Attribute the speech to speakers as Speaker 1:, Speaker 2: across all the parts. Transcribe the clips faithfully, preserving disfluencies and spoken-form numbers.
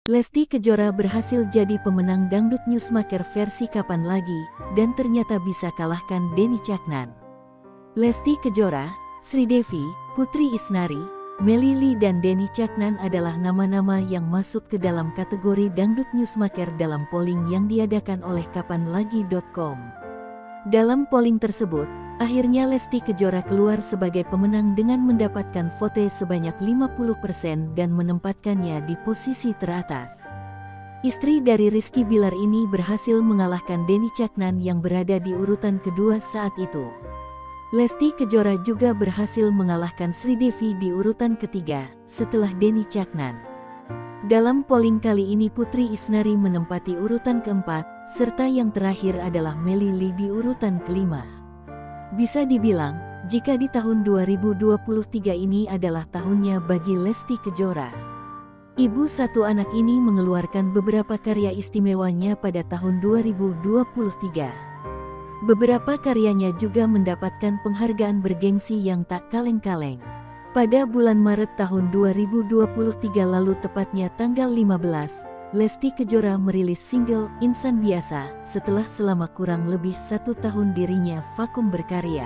Speaker 1: Lesti Kejora berhasil jadi pemenang Dangdut Newsmaker versi Kapan Lagi, dan ternyata bisa kalahkan Denny Caknan. Lesti Kejora, Sri Devi, Putri Isnari, Melly dan Denny Caknan adalah nama-nama yang masuk ke dalam kategori Dangdut Newsmaker dalam polling yang diadakan oleh kapan lagi titik com. Dalam polling tersebut, akhirnya Lesti Kejora keluar sebagai pemenang dengan mendapatkan vote sebanyak lima puluh persen dan menempatkannya di posisi teratas. Istri dari Rizky Bilar ini berhasil mengalahkan Denny Caknan yang berada di urutan kedua saat itu. Lesti Kejora juga berhasil mengalahkan Sri Devi di urutan ketiga, setelah Denny Caknan. Dalam polling kali ini Putri Isnari menempati urutan keempat, serta yang terakhir adalah Melly di urutan kelima. Bisa dibilang, jika di tahun dua ribu dua puluh tiga ini adalah tahunnya bagi Lesti Kejora. Ibu satu anak ini mengeluarkan beberapa karya istimewanya pada tahun dua ribu dua puluh tiga. Beberapa karyanya juga mendapatkan penghargaan bergengsi yang tak kaleng-kaleng. Pada bulan Maret tahun dua ribu dua puluh tiga lalu, tepatnya tanggal lima belas, Lesti Kejora merilis single Insan Biasa setelah selama kurang lebih satu tahun dirinya vakum berkarya.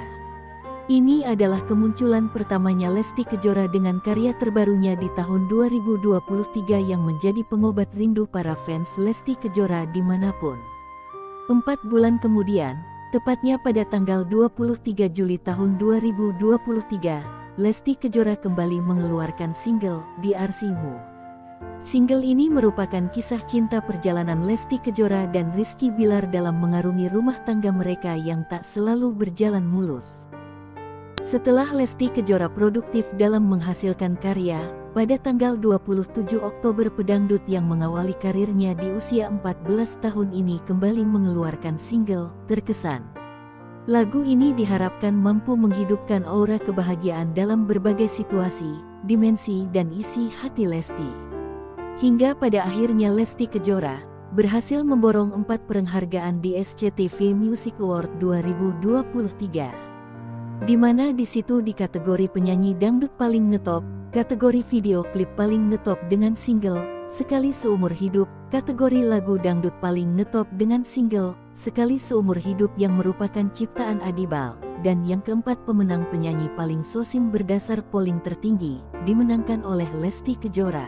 Speaker 1: Ini adalah kemunculan pertamanya Lesti Kejora dengan karya terbarunya di tahun dua ribu dua puluh tiga yang menjadi pengobat rindu para fans Lesti Kejora dimanapun. Empat bulan kemudian, tepatnya pada tanggal dua puluh tiga Juli tahun dua ribu dua puluh tiga, Lesti Kejora kembali mengeluarkan single Di Arsimu. Single ini merupakan kisah cinta perjalanan Lesti Kejora dan Rizky Bilar dalam mengarungi rumah tangga mereka yang tak selalu berjalan mulus. Setelah Lesti Kejora produktif dalam menghasilkan karya, pada tanggal dua puluh tujuh Oktober pedangdut yang mengawali karirnya di usia empat belas tahun ini kembali mengeluarkan single Terkesan. Lagu ini diharapkan mampu menghidupkan aura kebahagiaan dalam berbagai situasi, dimensi dan isi hati Lesti. Hingga pada akhirnya Lesti Kejora berhasil memborong empat penghargaan di S C T V Music Award dua ribu dua puluh tiga. Di mana di situ di kategori penyanyi dangdut paling ngetop, kategori video klip paling ngetop dengan single Sekali Seumur Hidup, kategori lagu dangdut paling ngetop dengan single Sekali Seumur Hidup yang merupakan ciptaan Adibal, dan yang keempat pemenang penyanyi paling sosim berdasar polling tertinggi, dimenangkan oleh Lesti Kejora.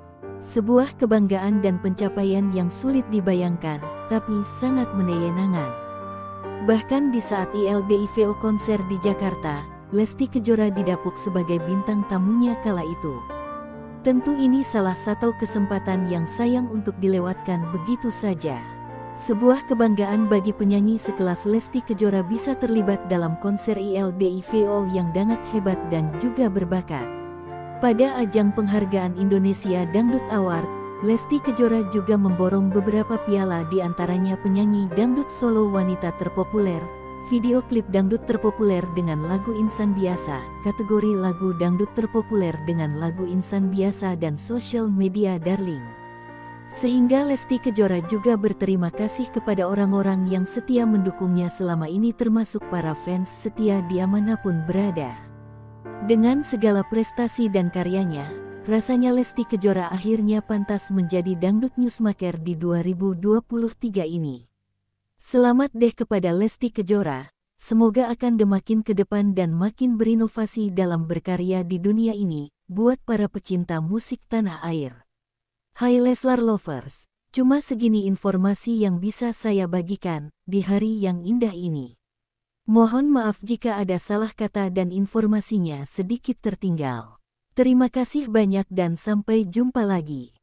Speaker 1: Sebuah kebanggaan dan pencapaian yang sulit dibayangkan, tapi sangat menyenangkan. Bahkan di saat I L D I V O konser di Jakarta, Lesti Kejora didapuk sebagai bintang tamunya kala itu. Tentu ini salah satu kesempatan yang sayang untuk dilewatkan begitu saja. Sebuah kebanggaan bagi penyanyi sekelas Lesti Kejora bisa terlibat dalam konser I L D I V O yang sangat hebat dan juga berbakat. Pada ajang penghargaan Indonesia Dangdut Award, Lesti Kejora juga memborong beberapa piala, di antaranya penyanyi dangdut solo wanita terpopuler, video klip dangdut terpopuler dengan lagu Insan Biasa, kategori lagu dangdut terpopuler dengan lagu Insan Biasa dan Social Media Darling. Sehingga Lesti Kejora juga berterima kasih kepada orang-orang yang setia mendukungnya selama ini, termasuk para fans setia dimanapun berada. Dengan segala prestasi dan karyanya, rasanya Lesti Kejora akhirnya pantas menjadi Dangdut Newsmaker di dua ribu dua puluh tiga ini. Selamat deh kepada Lesti Kejora, semoga akan makin ke depan dan makin berinovasi dalam berkarya di dunia ini, buat para pecinta musik tanah air. Hai Leslar Lovers, cuma segini informasi yang bisa saya bagikan di hari yang indah ini. Mohon maaf jika ada salah kata dan informasinya sedikit tertinggal. Terima kasih banyak dan sampai jumpa lagi.